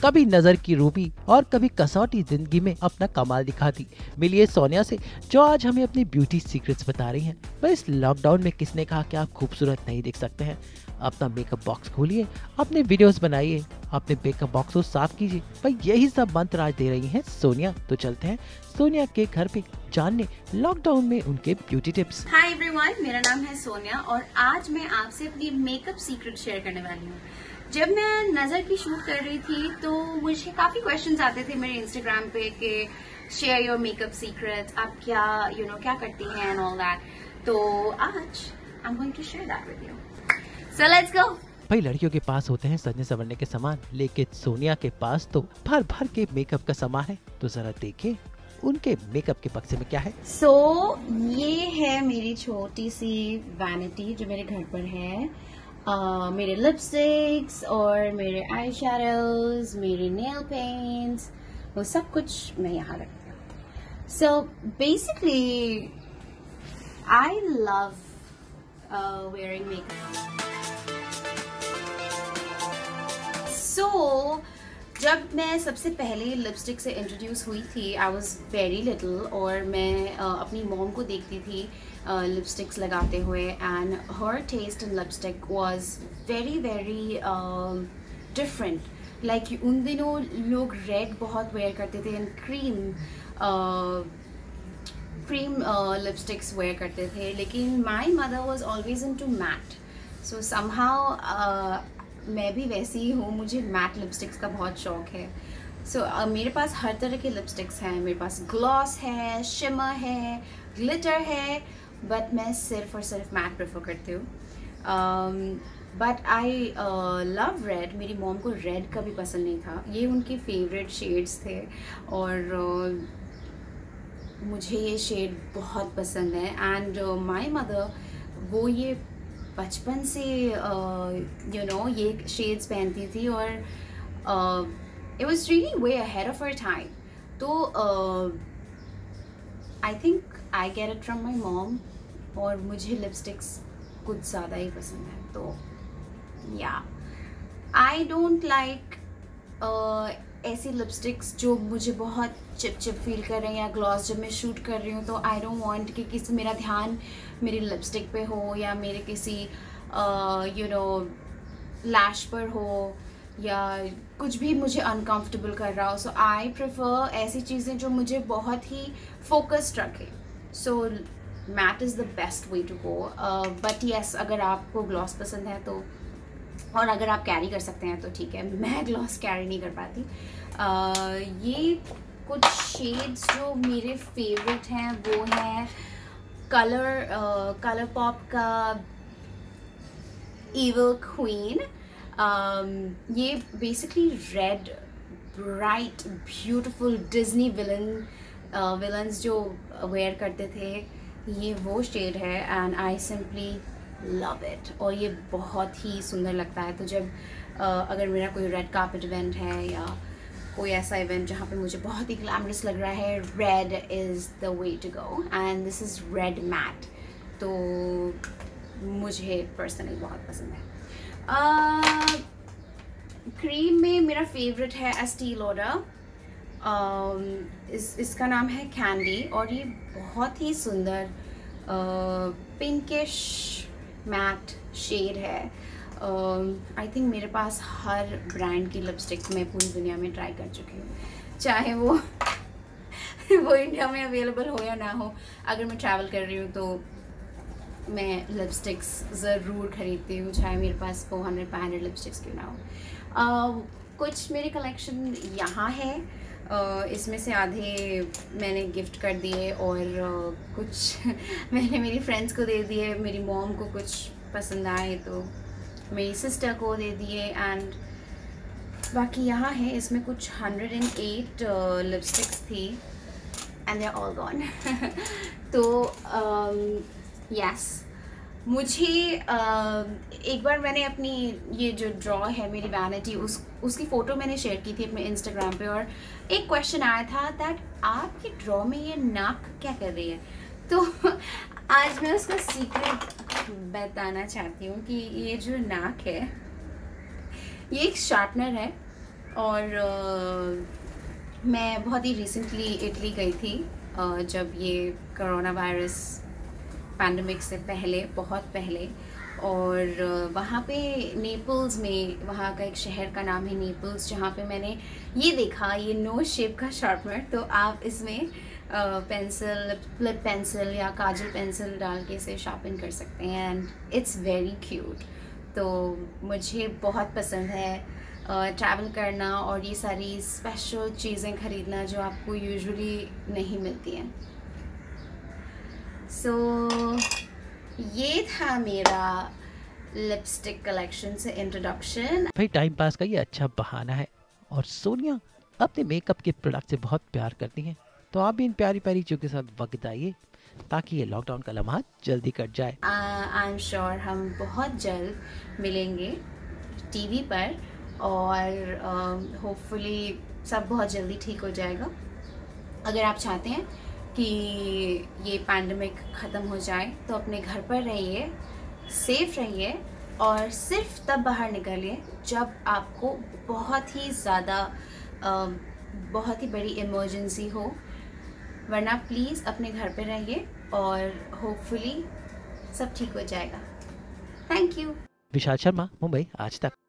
कभी नजर की रूबी और कभी कसौटी जिंदगी में अपना कमाल दिखाती। मिलिए सोनिया से जो आज हमें अपनी ब्यूटी सीक्रेट्स बता रही हैं। पर इस लॉकडाउन में किसने कहा कि आप खूबसूरत नहीं दिख सकते हैं। अपना मेकअप बॉक्स खोलिए, अपने वीडियोस बनाइए, अपने मेकअप बॉक्स को साफ कीजिए। पर यही सब मंत्र आज दे रही हैं सोनिया। तो चलते हैं सोनिया के घर पे जानने लॉकडाउन में उनके ब्यूटी टिप्स। हाय एवरीवन, मेरा नाम है सोनिया और आज मैं आपसे अपनी मेकअप सीक्रेट शेयर करने वाली हूँ। जब मैं नजर की शूट कर रही थी तो मुझे काफी क्वेश्चंस आते थे मेरे इंस्टाग्राम पे कि शेयर योर मेकअप सीक्रेट्स, आप क्या क्या करती हैं एंड ऑल दैट। तो आज I am going to share that with you, so let's go. भाई लड़कियों के पास होते हैं सजने संवरने के सामान, लेकिन सोनिया के पास तो भर भर के मेकअप का सामान है। तो जरा देखिए उनके मेकअप के बक्से में क्या है। ये है मेरी छोटी सी वैनिटी जो मेरे घर पर है। मेरे लिपस्टिक्स और मेरे आई शैडोज, मेरे नेल पेंट्स, वो सब कुछ मैं यहाँ रखती हूँ। So basically I love wearing makeup. जब मैं सबसे पहले लिपस्टिक से इंट्रोड्यूस हुई थी, आई वॉज वेरी लिटिल और मैं अपनी मॉम को देखती थी लिपस्टिक्स लगाते हुए and her taste in lipstick was very very different. Like उन दिनों लोग रेड बहुत वेयर करते थे एंड क्रीम लिपस्टिक्स वेयर करते थे, लेकिन my mother was always into matte. So somehow मैं भी वैसी ही हूँ, मुझे मैट लिपस्टिक्स का बहुत शौक है। मेरे पास हर तरह के लिपस्टिक्स हैं। मेरे पास ग्लॉस है, शिमर है, ग्लिटर है, बट मैं सिर्फ और सिर्फ मैट प्रेफर करती हूँ। But I love red. मेरी मॉम को रेड का भी पसंद नहीं था, ये उनके फेवरेट शेड्स थे और मुझे ये शेड बहुत पसंद है। एंड माई मदर वो ये बचपन से ये शेड्स पहनती थी और it was really way ahead of her time. तो I think I get it from my mom और मुझे लिपस्टिक्स कुछ ज़्यादा ही पसंद है। तो या आई डोंट लाइक ऐसी लिपस्टिक्स जो मुझे बहुत चिप फील कर रहे हैं या ग्लॉस जब मैं शूट कर रही हूँ तो आई डोंट वांट कि किसी मेरा ध्यान मेरी लिपस्टिक पे हो या मेरे किसी लैश पर हो या कुछ भी मुझे अनकंफर्टेबल कर रहा हो। सो आई प्रेफर ऐसी चीज़ें जो मुझे बहुत ही फोकस्ड रखे। So matte is the best way to go. But yes, अगर आपको ग्लॉस पसंद है तो और अगर आप कैरी कर सकते हैं तो ठीक है। मैं ग्लॉस कैरी नहीं कर पाती। ये कुछ शेड्स जो मेरे फेवरेट हैं वो है कलर पॉप का इविल क्वीन। ये basically red bright beautiful Disney villains जो वेयर करते थे, ये वो शेड है and I simply love it. और ये बहुत ही सुंदर लगता है। तो जब अगर मेरा कोई रेड कार्पेट इवेंट है या कोई ऐसा इवेंट जहाँ पे मुझे बहुत ही ग्लैमरस लग रहा है, red is the way to go and this is red matte. तो मुझे पर्सनली बहुत पसंद है। क्रीम में मेरा फेवरेट है एस्टी लॉडर। इसका नाम है कैंडी और ये बहुत ही सुंदर पिंकिश मैट शेड है। आई थिंक मेरे पास हर ब्रांड की लिपस्टिक मैं पूरी दुनिया में ट्राई कर चुकी हूँ, चाहे वो इंडिया में अवेलेबल हो या ना हो। अगर मैं ट्रैवल कर रही हूँ तो मैं लिपस्टिक्स ज़रूर खरीदती हूँ, चाहे मेरे पास 400-500 लिपस्टिक्स क्यों ना हो। कुछ मेरे कलेक्शन यहाँ है, इसमें से आधे मैंने गिफ्ट कर दिए और कुछ मैंने मेरी फ्रेंड्स को दे दिए। मेरी मॉम को कुछ पसंद आए तो मेरी सिस्टर को दे दिए एंड बाकी यहाँ है। इसमें कुछ 108 लिपस्टिक्स थी and they are all gone. तो यस, मुझे एक बार मैंने अपनी ये जो ड्रॉ है मेरी वैनिटी उसकी फ़ोटो मैंने शेयर की थी अपने इंस्टाग्राम पे और एक क्वेश्चन आया था दैट आपकी ड्रॉ में ये नाक क्या कर रही है। तो आज मैं उसका सीक्रेट बताना चाहती हूँ कि ये जो नाक है ये एक शार्पनर है और मैं बहुत ही रिसेंटली इटली गई थी, जब ये कोरोना वायरस पैंडमिक से पहले, बहुत पहले। और वहाँ पे नेपल्स में, वहाँ का एक शहर का नाम है नेपल्स, जहाँ पे मैंने ये देखा, ये नोज शेप का शार्पनर। तो आप इसमें पेंसिल, लिप पेंसिल या काजल पेंसिल डाल के इसे शार्पन कर सकते हैं, एंड इट्स वेरी क्यूट। तो मुझे बहुत पसंद है ट्रैवल करना और ये सारी स्पेशल चीज़ें ख़रीदना जो आपको यूजुअली नहीं मिलती हैं। सो ये था मेरा लिपस्टिक कलेक्शन से इंट्रोडक्शन। भाई टाइम पास का ये अच्छा बहाना है, और सोनिया अपने मेकअप के प्रोडक्ट से बहुत प्यार करती हैं, तो आप भी इन प्यारी प्यारी चीज़ों के साथ वक्त बिताइए ताकि ये लॉकडाउन का लम्हा जल्दी कट जाए। आई एम श्योर हम बहुत जल्द मिलेंगे टीवी पर, और होपफुली सब बहुत जल्दी ठीक हो जाएगा। अगर आप चाहते हैं कि ये पैंडमिक ख़त्म हो जाए तो अपने घर पर रहिए, सेफ रहिए, और सिर्फ तब बाहर निकलिए जब आपको बहुत ही ज़्यादा बहुत ही बड़ी इमरजेंसी हो, वरना प्लीज़ अपने घर पे रहिए और होपफुली सब ठीक हो जाएगा। Thank you. विशाल शर्मा, मुंबई आज तक।